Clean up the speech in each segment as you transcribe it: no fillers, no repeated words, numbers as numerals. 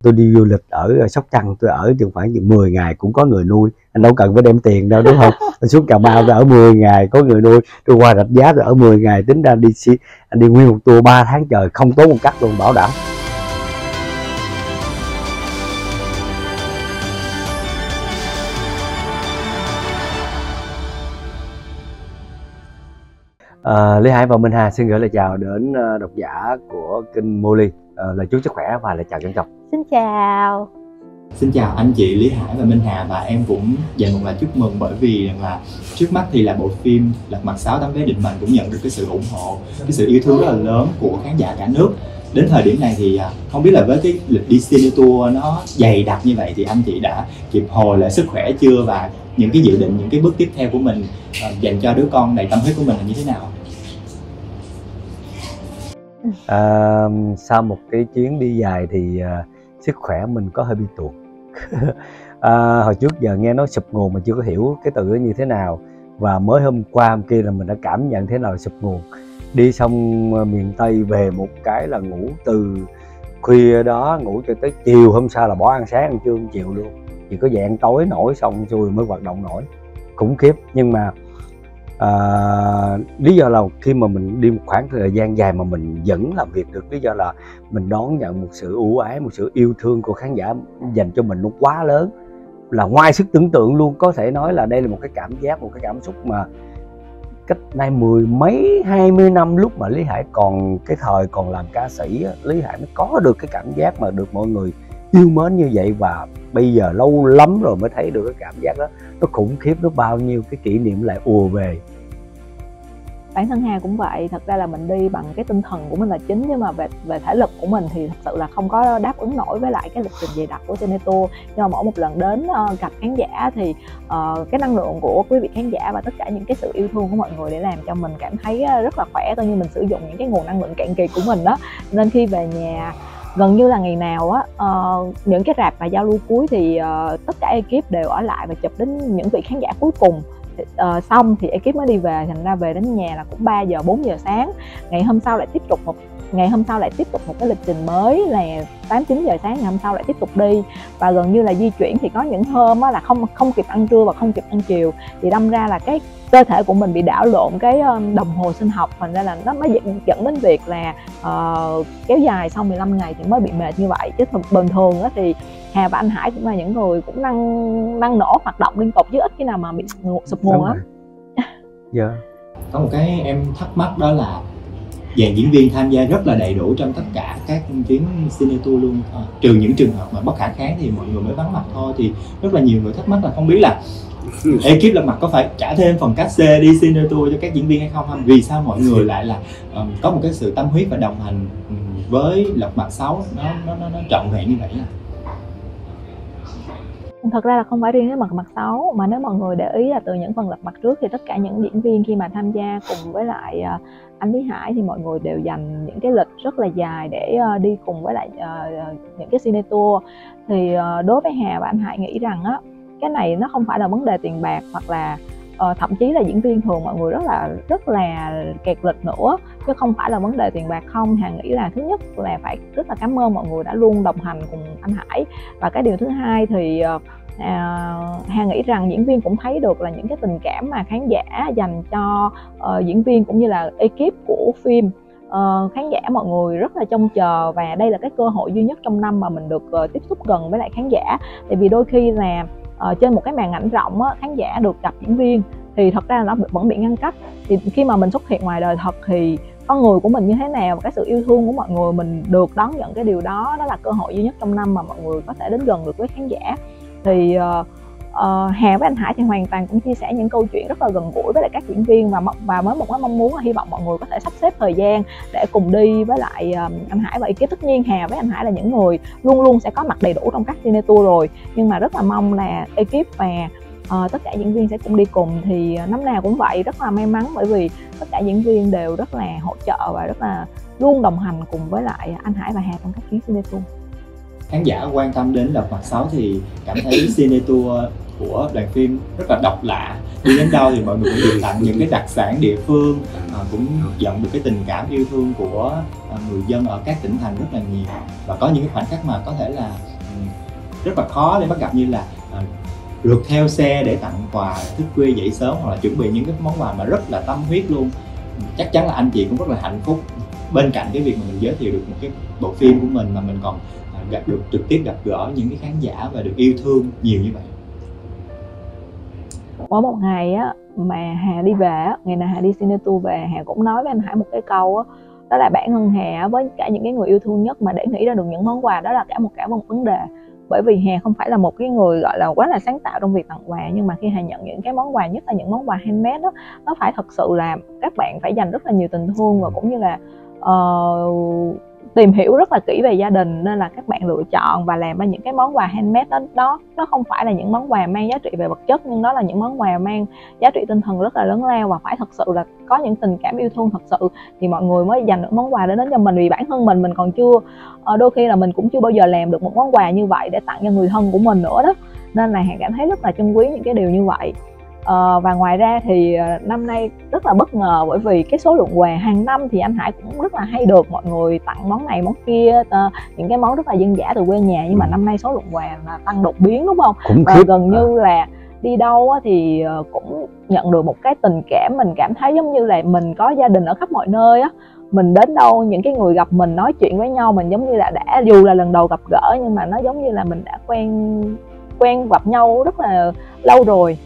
tôi đi du lịch ở Sóc Trăng, tôi ở chừng khoảng 10 ngày cũng có người nuôi, anh đâu cần phải đem tiền đâu, đúng không? Tôi xuống Cà Mau tôi ở 10 ngày có người nuôi, tôi qua Rạch Giá tôi ở 10 ngày, tính ra đi nguyên một tour 3 tháng trời không tốn một cắt luôn, bảo đảm. Lý Hải và Minh Hà xin gửi lời chào đến độc giả của kênh Molly, lời chúc sức khỏe và lời chào trân trọng. Xin chào. Xin chào anh chị Lý Hải và Minh Hà, và em cũng dành một lời chúc mừng bởi vì là trước mắt thì là bộ phim Lật Mặt 6 Tấm Vé Định Mệnh cũng nhận được cái sự ủng hộ, cái sự yêu thương rất là lớn của khán giả cả nước. Đến thời điểm này thì không biết là với cái lịch đi Cine Tour nó dày đặc như vậy thì anh chị đã kịp hồi lại sức khỏe chưa, và những cái dự định, những cái bước tiếp theo của mình dành cho đứa con đầy tâm huyết của mình là như thế nào? Sau một cái chuyến đi dài thì sức khỏe mình có hơi bị tuột. Hồi trước giờ nghe nói sụp nguồn mà chưa có hiểu cái từ đó như thế nào, và mới hôm qua hôm kia là mình đã cảm nhận thế nào là sụp nguồn. Đi xong miền Tây về một cái là ngủ từ khuya đó, ngủ cho tới chiều hôm sau là bỏ ăn sáng ăn trưa ăn chiều luôn, chỉ có dạng tối nổi xong rồi mới hoạt động nổi, khủng khiếp. Nhưng mà lý do là khi mà mình đi một khoảng thời gian dài mà mình vẫn làm việc được, lý do là mình đón nhận một sự ưu ái, một sự yêu thương của khán giả dành cho mình nó quá lớn, là ngoài sức tưởng tượng luôn. Có thể nói là đây là một cái cảm giác, một cái cảm xúc mà cách nay 10 mấy 20 năm lúc mà Lý Hải còn cái thời còn làm ca sĩ, Lý Hải mới có được cái cảm giác mà được mọi người yêu mến như vậy. Và bây giờ lâu lắm rồi mới thấy được cái cảm giác đó, nó khủng khiếp, nó bao nhiêu cái kỷ niệm lại ùa về. Bản thân Hà cũng vậy, thật ra là mình đi bằng cái tinh thần của mình là chính, nhưng mà về thể lực của mình thì thật sự là không có đáp ứng nổi với lại cái lịch trình dày đặc của Cine Tour. Nhưng mà mỗi một lần đến gặp khán giả thì cái năng lượng của quý vị khán giả và tất cả những cái sự yêu thương của mọi người để làm cho mình cảm thấy rất là khỏe, coi như mình sử dụng những cái nguồn năng lượng cạn kiệt của mình đó. Nên khi về nhà gần như là ngày nào á, những cái rạp và giao lưu cuối thì tất cả ekip đều ở lại và chụp đến những vị khán giả cuối cùng. Xong thì ekip mới đi về, thành ra về đến nhà là cũng 3 giờ 4 giờ sáng. Ngày hôm sau lại tiếp tục một cái lịch trình mới là 8-9 giờ sáng, ngày hôm sau lại tiếp tục đi. Và gần như là di chuyển thì có những hôm á là không kịp ăn trưa và không kịp ăn chiều, thì đâm ra là cái cơ thể của mình bị đảo lộn cái đồng hồ sinh học, thành ra là nó mới dẫn đến việc là kéo dài sau 15 ngày thì mới bị mệt như vậy. Chứ bình thường á thì Hà và anh Hải cũng là những người cũng năng nổ hoạt động liên tục chứ ít khi nào mà bị sụp nguồn lắm. Dạ. Có một cái em thắc mắc đó là dàn diễn viên tham gia rất là đầy đủ trong tất cả các chuyến Cine Tour luôn, trừ những trường hợp mà bất khả kháng thì mọi người mới vắng mặt thôi. Thì rất là nhiều người thắc mắc là không biết là ekip Lật Mặt có phải trả thêm phần cát xê đi Cine Tour cho các diễn viên hay không? Vì sao mọi người lại là có một cái sự tâm huyết và đồng hành với Lật Mặt 6 nó trọn vẹn như vậy à? Thật ra là không phải riêng cái Lật Mặt 6, mà nếu mọi người để ý là từ những phần Lật Mặt trước thì tất cả những diễn viên khi mà tham gia cùng với lại anh Lý Hải thì mọi người đều dành những cái lịch rất là dài để đi cùng với lại những cái Cine Tour. Thì đối với Hà và anh Hải nghĩ rằng á, cái này nó không phải là vấn đề tiền bạc, hoặc là thậm chí là diễn viên thường mọi người rất là kẹt lịch nữa, chứ không phải là vấn đề tiền bạc không. Hà nghĩ là thứ nhất là phải rất là cảm ơn mọi người đã luôn đồng hành cùng anh Hải, và cái điều thứ hai thì Hà nghĩ rằng diễn viên cũng thấy được là những cái tình cảm mà khán giả dành cho diễn viên cũng như là ekip của phim. Khán giả mọi người rất là trông chờ, và đây là cái cơ hội duy nhất trong năm mà mình được tiếp xúc gần với lại khán giả. Tại vì đôi khi là trên một cái màn ảnh rộng á, khán giả được gặp diễn viên thì thật ra là nó vẫn bị ngăn cách. Thì khi mà mình xuất hiện ngoài đời thật thì con người của mình như thế nào, và cái sự yêu thương của mọi người mình được đón nhận cái điều đó, đó là cơ hội duy nhất trong năm mà mọi người có thể đến gần được với khán giả. Thì Hà với anh Hải thì hoàn toàn cũng chia sẻ những câu chuyện rất là gần gũi với lại các diễn viên, và với một cái mong muốn là hy vọng mọi người có thể sắp xếp thời gian để cùng đi với lại anh Hải và ekip. Tất nhiên Hà với anh Hải là những người luôn luôn sẽ có mặt đầy đủ trong các Cine Tour rồi, nhưng mà rất là mong là ekip và tất cả diễn viên sẽ cùng đi cùng. Thì năm nào cũng vậy, rất là may mắn bởi vì tất cả diễn viên đều rất là hỗ trợ và rất là luôn đồng hành cùng với lại anh Hải và Hà trong các chuyến Cine Tour. Khán giả quan tâm đến Lật Mặt 6 thì cảm thấy Cine Tour của đoàn phim rất là độc lạ. Đi đến đâu thì mọi người cũng được tặng những cái đặc sản địa phương, cũng nhận được cái tình cảm yêu thương của người dân ở các tỉnh thành rất là nhiều. Và có những cái khoảnh khắc mà có thể là rất là khó để bắt gặp, như là rượt theo xe để tặng quà, thức khuya dậy sớm, hoặc là chuẩn bị những cái món quà mà rất là tâm huyết luôn. Chắc chắn là anh chị cũng rất là hạnh phúc bên cạnh cái việc mà mình giới thiệu được một cái bộ phim của mình, mà mình còn được trực tiếp gặp gỡ những cái khán giả và được yêu thương nhiều như vậy. Mỗi một ngày á mà Hà đi về á, ngày nào Hà đi Cinetur về, Hà cũng nói với anh Hải một cái câu á, đó là bản thân Hà với cả những cái người yêu thương nhất mà để nghĩ ra được những món quà đó là cả một vấn đề. Bởi vì Hà không phải là một cái người gọi là quá là sáng tạo trong việc tặng quà, nhưng mà khi Hà nhận những cái món quà, nhất là những món quà handmade đó, nó phải thật sự là các bạn phải dành rất là nhiều tình thương và cũng như là tìm hiểu rất là kỹ về gia đình, nên là các bạn lựa chọn và làm ra những cái món quà handmade đó nó không phải là những món quà mang giá trị về vật chất, nhưng đó là những món quà mang giá trị tinh thần rất là lớn lao, và phải thật sự là có những tình cảm yêu thương thật sự thì mọi người mới dành được món quà đến cho mình. Vì bản thân mình còn chưa, đôi khi là mình cũng chưa bao giờ làm được một món quà như vậy để tặng cho người thân của mình nữa đó, nên là Hà cảm thấy rất là trân quý những cái điều như vậy. Và ngoài ra thì năm nay rất là bất ngờ, bởi vì cái số lượng quà hàng năm thì anh Hải cũng rất là hay được mọi người tặng món này món kia, những cái món rất là dân dã từ quê nhà, nhưng mà năm nay số lượng quà là tăng đột biến, đúng không? Và gần như là đi đâu thì cũng nhận được một cái tình cảm, mình cảm thấy giống như là mình có gia đình ở khắp mọi nơi á. Mình đến đâu những cái người gặp mình nói chuyện với nhau, mình giống như là đã, dù là lần đầu gặp gỡ, nhưng mà nó giống như là mình đã quen gặp nhau rất là lâu rồi.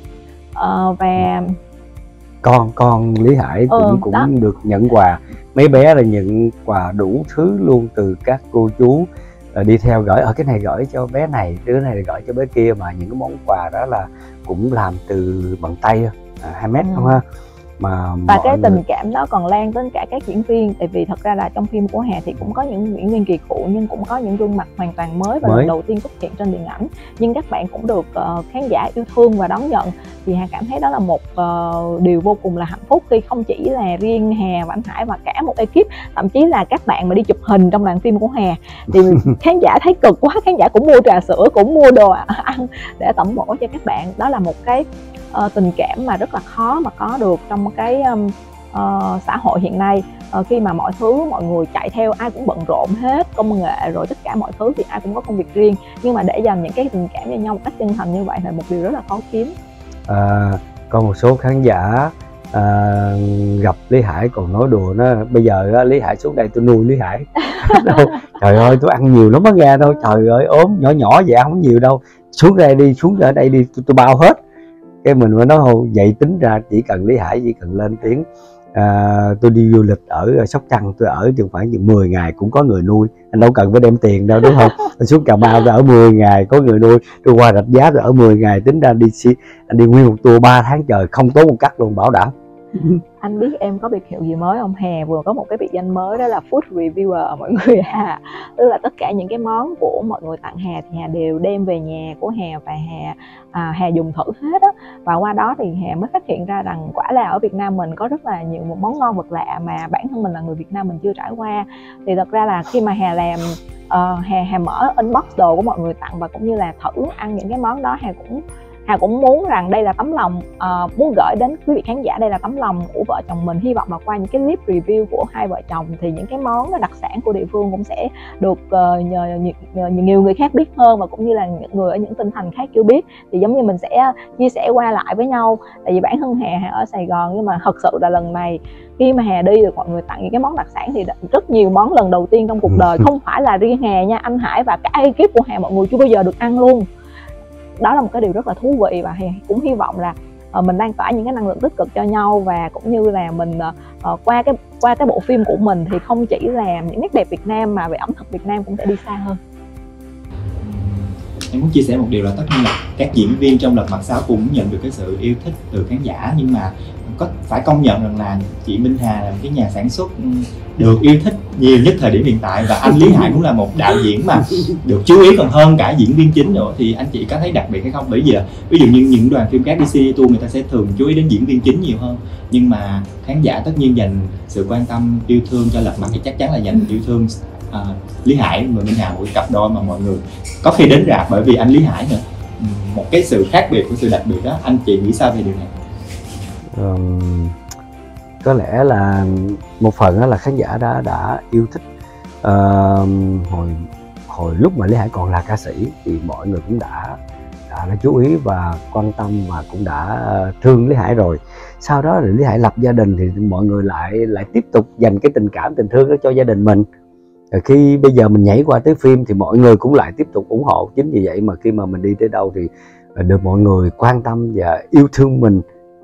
Và con Lý Hải cũng được nhận quà, mấy bé là nhận quà đủ thứ luôn, từ các cô chú đi theo gửi ở cái này gửi cho bé này, đứa này gửi cho bé kia, mà những cái món quà đó là cũng làm từ bằng tay, handmade không ha. Và cái tình cảm đó còn lan đến cả các diễn viên, tại vì thật ra là trong phim của Hà thì cũng có những diễn viên kỳ cựu, nhưng cũng có những gương mặt hoàn toàn mới và lần đầu tiên xuất hiện trên điện ảnh, nhưng các bạn cũng được khán giả yêu thương và đón nhận. Thì Hà cảm thấy đó là một điều vô cùng là hạnh phúc, khi không chỉ là riêng Hà và anh Hải mà cả một ekip, thậm chí là các bạn mà đi chụp hình trong đoàn phim của Hà thì khán giả thấy cực quá, khán giả cũng mua trà sữa, cũng mua đồ ăn để tẩm bổ cho các bạn. Đó là một cái tình cảm mà rất là khó mà có được trong cái xã hội hiện nay, khi mà mọi người chạy theo, ai cũng bận rộn hết, công nghệ rồi tất cả mọi thứ thì ai cũng có công việc riêng, nhưng mà để dành những cái tình cảm cho nhau một cách chân thành như vậy là một điều rất là khó kiếm. Có một số khán giả gặp Lý Hải còn nói đùa nó, bây giờ Lý Hải xuống đây tôi nuôi Lý Hải. Trời ơi tôi ăn nhiều lắm á nghe đâu, trời ơi ốm nhỏ nhỏ vậy không nhiều đâu, xuống đây đi, xuống ở đây đi, tôi bao hết. Cái mình mới nói thôi vậy tính ra chỉ cần Lý Hải chỉ cần lên tiếng tôi đi du lịch ở Sóc Trăng, tôi ở chừng khoảng 10 ngày cũng có người nuôi, anh đâu cần phải đem tiền đâu đúng không? Tôi xuống Cà Mau tôi ở 10 ngày có người nuôi, tôi qua Rạch Giá rồi ở 10 ngày, tính ra anh đi nguyên một tour 3 tháng trời không tốn một cắt luôn, bảo đảm. Anh biết em có biệt hiệu gì mới không? Hà vừa có một cái biệt danh mới, đó là food reviewer mọi người Hà. Tức là tất cả những cái món của mọi người tặng Hà thì Hà đều đem về nhà của Hà và Hà dùng thử hết á. Và qua đó thì Hà mới phát hiện ra rằng quả là ở Việt Nam mình có rất là nhiều một món ngon vật lạ mà bản thân mình là người Việt Nam mình chưa trải qua. Thì thật ra là khi mà Hà làm Hà mở inbox đồ của mọi người tặng và cũng như là thử ăn những cái món đó, Hà cũng muốn rằng đây là tấm lòng, muốn gửi đến quý vị khán giả đây là tấm lòng của vợ chồng mình. Hy vọng là qua những cái clip review của hai vợ chồng thì những cái món đặc sản của địa phương cũng sẽ được nhiều người khác biết hơn, và cũng như là những người ở những tỉnh thành khác chưa biết, thì giống như mình sẽ chia sẻ qua lại với nhau. Tại vì bản thân Hà ở Sài Gòn, nhưng mà thật sự là lần này khi mà Hà đi được mọi người tặng những cái món đặc sản thì rất nhiều món lần đầu tiên trong cuộc đời, không phải là riêng Hà nha, anh Hải và cả ekip của Hà mọi người chưa bao giờ được ăn luôn. Đó là một cái điều rất là thú vị, và cũng hy vọng là mình lan tỏa những cái năng lượng tích cực cho nhau, và cũng như là mình qua cái bộ phim của mình thì không chỉ làm những nét đẹp Việt Nam mà về ẩm thực Việt Nam cũng sẽ đi xa hơn. Em muốn chia sẻ một điều là tất nhiên là các diễn viên trong Lật Mặt 6 cũng nhận được cái sự yêu thích từ khán giả, nhưng mà phải công nhận rằng là chị Minh Hà là một cái nhà sản xuất được yêu thích nhiều nhất thời điểm hiện tại, và anh Lý Hải cũng là một đạo diễn mà được chú ý còn hơn cả diễn viên chính nữa. Thì anh chị có thấy đặc biệt hay không? Bởi vì ví dụ như những đoàn phim khác đi Cinetur người ta sẽ thường chú ý đến diễn viên chính nhiều hơn, nhưng mà khán giả tất nhiên dành sự quan tâm yêu thương cho Lật Mặt thì chắc chắn là dành yêu thương Lý Hải và Minh Hà, một cặp đôi mà mọi người có khi đến rạp bởi vì anh Lý Hải nữa. Một cái sự khác biệt của sự đặc biệt đó, anh chị nghĩ sao về điều này? Có lẽ là một phần đó là khán giả đã yêu thích hồi lúc mà Lý Hải còn là ca sĩ thì mọi người cũng đã chú ý và quan tâm và cũng đã thương Lý Hải rồi. Sau đó thì Lý Hải lập gia đình thì mọi người lại tiếp tục dành cái tình cảm tình thương đó cho gia đình mình. Rồi khi bây giờ mình nhảy qua tới phim thì mọi người cũng lại tiếp tục ủng hộ. Chính vì vậy mà khi mà mình đi tới đâu thì được mọi người quan tâm và yêu thương mình.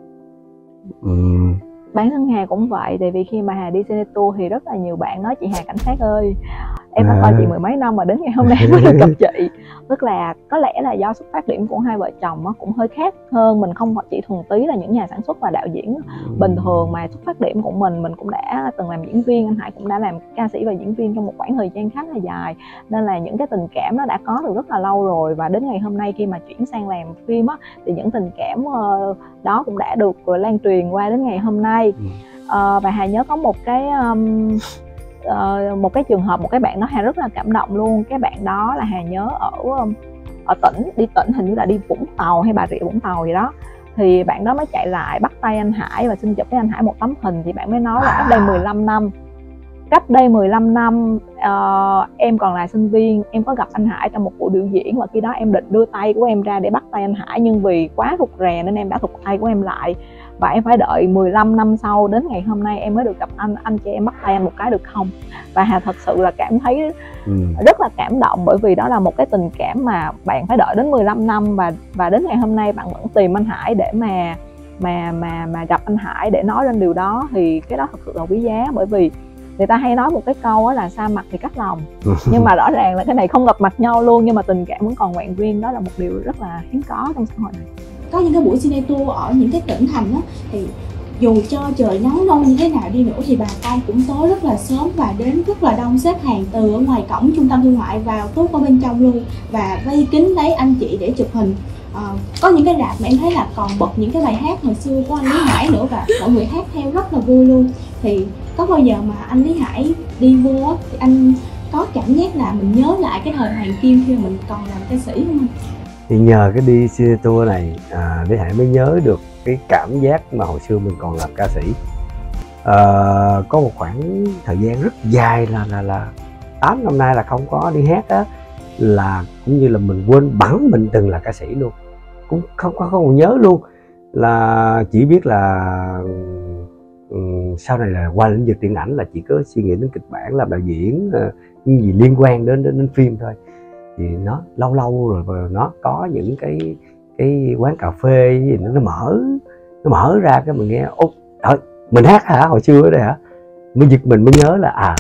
Bản thân Hà cũng vậy, tại vì khi mà Hà đi Cine Tour thì rất là nhiều bạn nói chị Hà cảnh sát ơi, em đã coi chị mười mấy năm mà đến ngày hôm nay mới được gặp chị. Tức là có lẽ là do xuất phát điểm của hai vợ chồng cũng hơi khác hơn, mình không chỉ thuần túy là những nhà sản xuất và đạo diễn bình thường, mà xuất phát điểm của mình cũng đã từng làm diễn viên, anh Hải cũng đã làm ca sĩ và diễn viên trong một khoảng thời gian khá là dài, nên là những cái tình cảm nó đã có từ rất là lâu rồi. Và đến ngày hôm nay khi mà chuyển sang làm phim thì những tình cảm đó cũng đã được lan truyền qua đến ngày hôm nay. Và Hà nhớ có một cái trường hợp, một cái bạn đó Hà rất là cảm động luôn. Cái bạn đó là Hà nhớ ở tỉnh, đi tỉnh hình như là đi Vũng Tàu hay Bà Rịa Vũng Tàu gì đó, thì bạn đó mới chạy lại bắt tay anh Hải và xin chụp với anh Hải một tấm hình. Thì bạn mới nói là cách đây 15 năm em còn là sinh viên, em có gặp anh Hải trong một buổi biểu diễn, và khi đó em định đưa tay của em ra để bắt tay anh Hải, nhưng vì quá rụt rè nên em đã thụt tay của em lại, và em phải đợi 15 năm sau đến ngày hôm nay em mới được gặp anh cho em bắt tay anh một cái được không. Và Hà thật sự là cảm thấy rất là cảm động, bởi vì đó là một cái tình cảm mà bạn phải đợi đến 15 năm và đến ngày hôm nay bạn vẫn tìm anh Hải để mà gặp anh Hải để nói lên điều đó, thì cái đó thật sự là quý giá. Bởi vì người ta hay nói một cái câu là xa mặt thì cách lòng, nhưng mà rõ ràng là cái này không gặp mặt nhau luôn nhưng mà tình cảm vẫn còn vẹn nguyên. Đó là một điều rất là hiếm có trong xã hội này. Có những cái buổi Cine Tour ở những cái tỉnh thành thì dù cho trời nắng nôi như thế nào đi nữa thì bà con cũng tới rất là sớm và đến rất là đông, xếp hàng từ ở ngoài cổng trung tâm thương mại vào tuốt ở bên trong luôn, và vây kín lấy anh chị để chụp hình. Có những cái rạp mà em thấy là còn bật những cái bài hát hồi xưa của anh Lý Hải nữa, và mọi người hát theo rất là vui luôn. Thì có bao giờ mà anh Lý Hải đi vô thì anh có cảm giác là mình nhớ lại cái thời Hoàng Kim khi mà mình còn làm ca sĩ không anh? Thì nhờ cái đi Cine Tour này Lý Hải mới nhớ được cái cảm giác mà hồi xưa mình còn làm ca sĩ. Có một khoảng thời gian rất dài là 8 năm nay là không có đi hát á, là cũng như là mình quên bẵng mình từng là ca sĩ luôn, cũng không nhớ luôn, là chỉ biết là sau này là qua lĩnh vực điện ảnh là chỉ có suy nghĩ đến kịch bản, làm đạo diễn, những gì liên quan đến phim thôi. Thì nó lâu rồi nó có những cái quán cà phê gì nó mở ra cái mình nghe mình hát hả, hồi xưa ở đây hả, mới giật mình mới nhớ là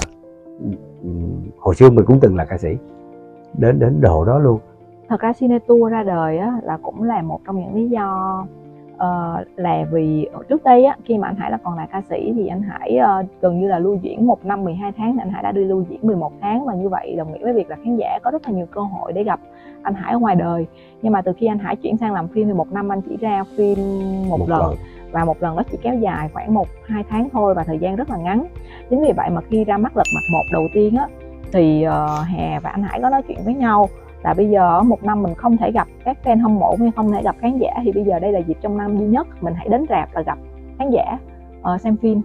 hồi xưa mình cũng từng là ca sĩ, đến độ đó luôn. Thật ra Cine Tour ra đời là cũng là một trong những lý do, là vì trước đây khi mà anh Hải là còn là ca sĩ thì anh Hải gần như là lưu diễn 1 năm 12 tháng thì anh Hải đã đi lưu diễn 11 tháng, và như vậy đồng nghĩa với việc là khán giả có rất là nhiều cơ hội để gặp anh Hải ở ngoài đời. Nhưng mà từ khi anh Hải chuyển sang làm phim thì 1 năm anh chỉ ra phim một lần, và một lần đó chỉ kéo dài khoảng 1-2 tháng thôi, và thời gian rất là ngắn. Chính vì vậy mà khi ra mắt Lật Mặt 1 đầu tiên thì Hà và anh Hải có nói chuyện với nhau là bây giờ 1 năm mình không thể gặp các fan hâm mộ hay không thể gặp khán giả, thì bây giờ đây là dịp trong năm duy nhất mình hãy đến rạp và gặp khán giả, xem phim,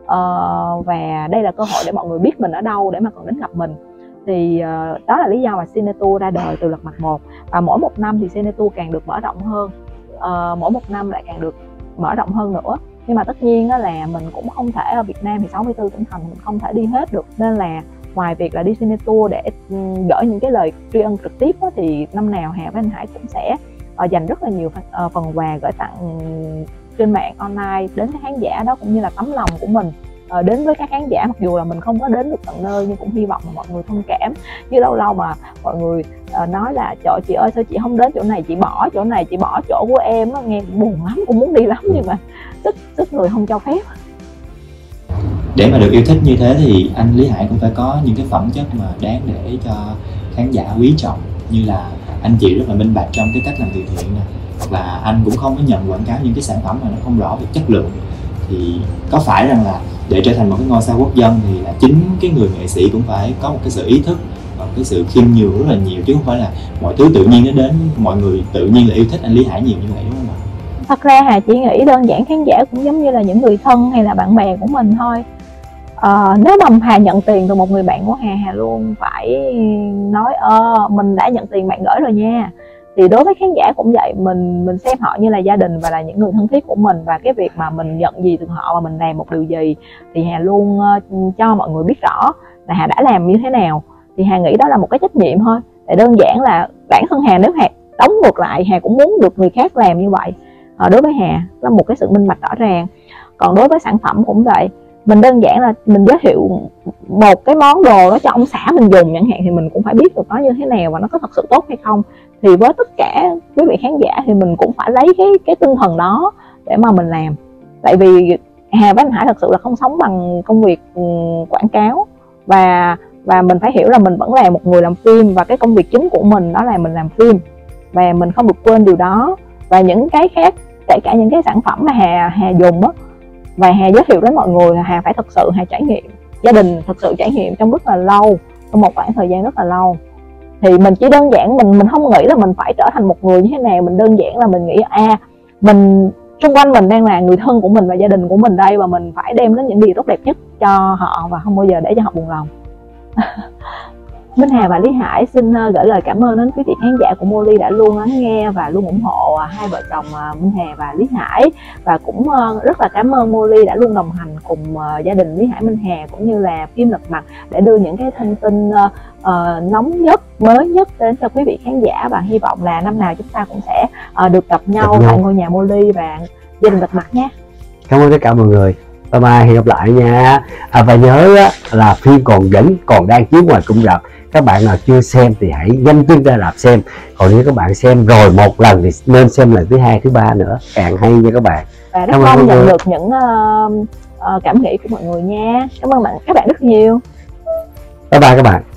và đây là cơ hội để mọi người biết mình ở đâu để mà còn đến gặp mình. Thì đó là lý do mà Cine Tour ra đời từ Lật Mặt 1, và mỗi 1 năm thì Cine Tour càng được mở rộng hơn, mỗi 1 năm lại càng được mở rộng hơn nữa. Nhưng mà tất nhiên là mình cũng không thể, ở Việt Nam thì 64 tỉnh thành mình không thể đi hết được, nên là ngoài việc là đi Cine Tour để gửi những cái lời tri ân trực tiếp thì năm nào Hà với anh Hải cũng sẽ dành rất là nhiều phần quà gửi tặng trên mạng online đến các khán giả đó, cũng như là tấm lòng của mình đến với các khán giả. Mặc dù là mình không có đến được tận nơi nhưng cũng hy vọng là mọi người thông cảm. Chứ lâu lâu mà mọi người nói là trời chị ơi sao chị không đến chỗ này, chị bỏ chỗ này, chị bỏ chỗ của em, nó nghe buồn lắm, cũng muốn đi lắm nhưng mà sức người không cho phép. Để mà được yêu thích như thế thì anh Lý Hải cũng phải có những cái phẩm chất mà đáng để cho khán giả quý trọng, như là anh chị rất là minh bạch trong cái cách làm từ thiện này, hoặc là anh cũng không có nhận quảng cáo những cái sản phẩm mà nó không rõ về chất lượng. Thì có phải rằng là để trở thành một cái ngôi sao quốc dân thì là chính cái người nghệ sĩ cũng phải có một cái sự ý thức và cái sự khiêm nhường rất là nhiều, chứ không phải là mọi thứ tự nhiên nó đến mọi người tự nhiên là yêu thích anh Lý Hải nhiều như vậy, đúng không ạ? Thật ra Hà chỉ nghĩ đơn giản khán giả cũng giống như là những người thân hay là bạn bè của mình thôi. Nếu mà Hà nhận tiền từ một người bạn của Hà luôn phải nói mình đã nhận tiền bạn gửi rồi nha. Thì đối với khán giả cũng vậy, mình xem họ như là gia đình và là những người thân thiết của mình, và cái việc mà mình nhận gì từ họ và mình làm một điều gì thì Hà luôn cho mọi người biết rõ là Hà đã làm như thế nào. Thì Hà nghĩ đó là một cái trách nhiệm thôi. Để đơn giản là bản thân Hà, nếu Hà đóng ngược lại, Hà cũng muốn được người khác làm như vậy. Đối với Hà là một cái sự minh bạch rõ ràng. Còn đối với sản phẩm cũng vậy, mình đơn giản là mình giới thiệu một cái món đồ đó cho ông xã mình dùng chẳng hạn, thì mình cũng phải biết được nó như thế nào và nó có thật sự tốt hay không. Thì với tất cả quý vị khán giả thì mình cũng phải lấy cái tinh thần đó để mà mình làm. Tại vì Hà với anh Hải thật sự là không sống bằng công việc quảng cáo, và mình phải hiểu là mình vẫn là một người làm phim, và cái công việc chính của mình đó là mình làm phim, và mình không được quên điều đó. Và những cái khác, kể cả những cái sản phẩm mà Hà dùng á và Hà giới thiệu đến mọi người, là Hà phải thật sự Hà trải nghiệm, gia đình thật sự trải nghiệm trong rất là lâu, trong một khoảng thời gian rất là lâu. Thì mình chỉ đơn giản mình không nghĩ là mình phải trở thành một người như thế nào, mình đơn giản là mình nghĩ mình xung quanh mình đang là người thân của mình và gia đình của mình đây, và mình phải đem đến những điều tốt đẹp nhất cho họ và không bao giờ để cho họ buồn lòng. Minh Hà và Lý Hải xin gửi lời cảm ơn đến quý vị khán giả của Molly đã luôn lắng nghe và luôn ủng hộ hai vợ chồng Minh Hà và Lý Hải. Và cũng rất là cảm ơn Molly đã luôn đồng hành cùng gia đình Lý Hải Minh Hà cũng như là phim Lật Mặt, để đưa những cái thông tin nóng nhất, mới nhất đến cho quý vị khán giả. Và hy vọng là năm nào chúng ta cũng sẽ được gặp nhau tại ngôi nhà Molly và gia đình Lật Mặt nhé. Cảm ơn tất cả mọi người. Bye bye, hẹn gặp lại nha. Và nhớ là phim vẫn còn đang chiếu ngoài cung rạp. Các bạn nào chưa xem thì hãy nhanh chân ra rạp xem. Còn nếu các bạn xem rồi một lần thì nên xem lần thứ hai, thứ ba nữa, càng hay nha các bạn. Và rất mong nhận được những cảm nghĩ của mọi người nha. Cảm ơn các bạn rất nhiều. Bye bye các bạn.